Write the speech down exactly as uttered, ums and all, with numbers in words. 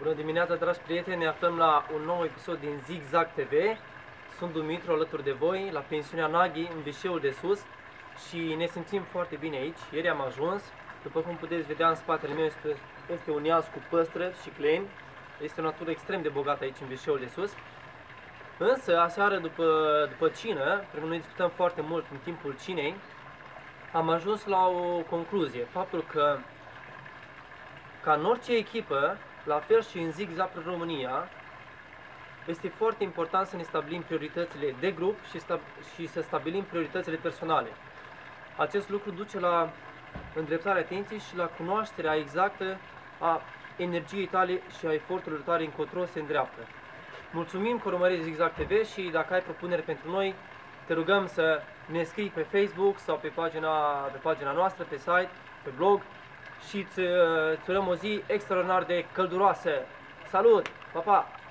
Bună dimineața, dragi prieteni! Ne aflăm la un nou episod din Zigzag T V. Sunt Dumitru, alături de voi, la pensiunea Naghi, în Vișeul de Sus, și ne simțim foarte bine aici. Ieri am ajuns. După cum puteți vedea, în spatele meu este, este un iaz cu păstrăvi și cleni. Este o natură extrem de bogată aici, în Vișeul de Sus. Însă, aseară, după, după cină, pentru că noi discutăm foarte mult în timpul cinei, am ajuns la o concluzie. Faptul că, ca în orice echipă, la fel și în Zigzag România, este foarte important să ne stabilim prioritățile de grup și, sta și să stabilim prioritățile personale. Acest lucru duce la îndreptarea atenției și la cunoașterea exactă a energiei tale și a eforturilor tale încotro se îndreaptă. Mulțumim că urmărești Zigzag T V și dacă ai propuneri pentru noi, te rugăm să ne scrii pe Facebook sau pe pagina, pe pagina noastră, pe site, pe blog, și îți urăm o zi extraordinar de călduroasă. Salut! Pa, pa!